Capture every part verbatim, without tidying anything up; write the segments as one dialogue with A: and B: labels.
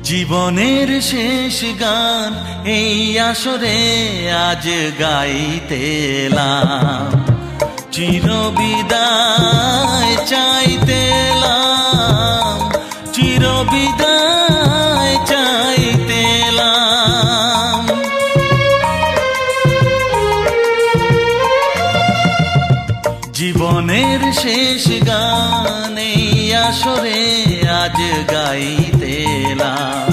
A: জীবনের শেষ গান এই আসরে আজ গাইতে এলাম, চিরবিদায় চাইতে এলাম, চিরবিদায় চাইতে এলাম। জীবনের শেষ গান এই আসরে আজ গাইতে এলাম,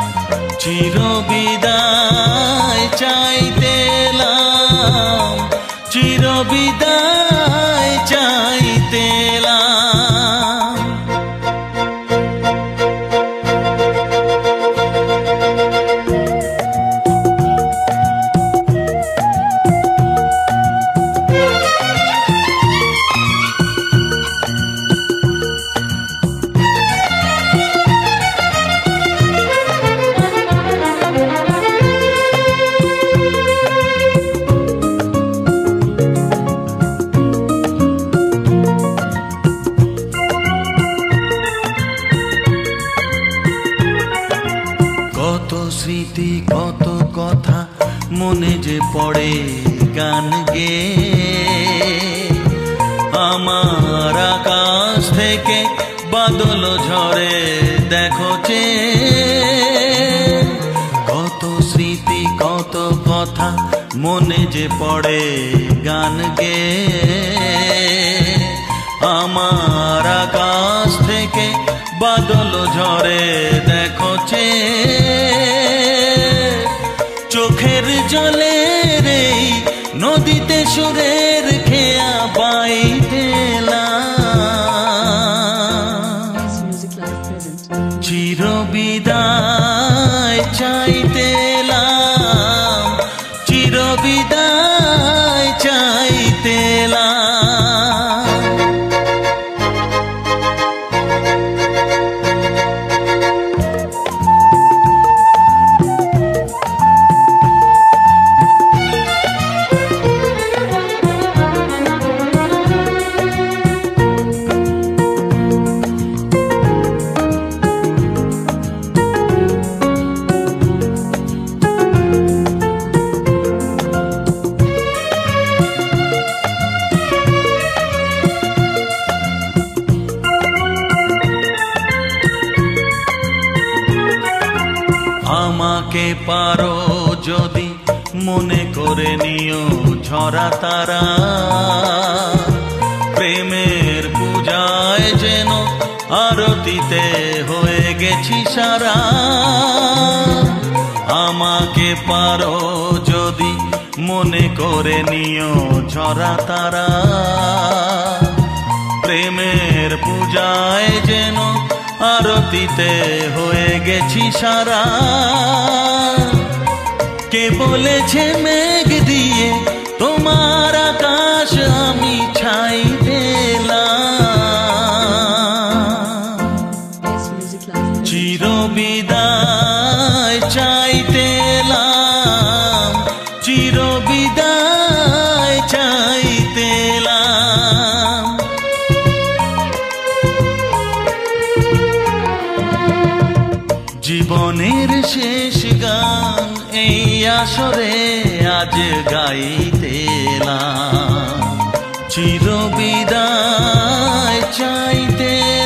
A: চিরবিদায় চাইতে এলাম, চিরবিদায় চাইতে এলাম। কত স্মৃতি কত কথা মনে যে পড়ে গান গে, আমার আকাশ থেকে বাদল ঝরে দেখো যে। কত স্মৃতি কত কথা মনে যে পড়ে গান গে, আমার আকাশ থেকে বাদল ঝরে দেখো যে। চোখের জলের এই নদীতে সুরের খেয়া বাইতে এলাম, চিরবিদায় চাইতে এলাম, চিরবিদায় চাইতে এলাম। আমাকে পারো যদি মনে করে নিও ঝরা তারা, প্রেমের পূজায় যেন আরতিতে হয়ে গেছি সারা। আমাকে পারো যদি মনে করে নিও ঝরা তারা, প্রেমের পূজায় যেন আরতিতে হয়ে গেছি সারা। কে বলেছে মেঘ দিয়ে তোমার আকাশ আমি ছাই দিলাম, চিরবিদায় চাইতে এলাম, চিরবিদায় চাইতে এলাম। জীবনের শেষ গান এই আসরে আজ গাইতে এলাম, চিরবিদায় চাইতে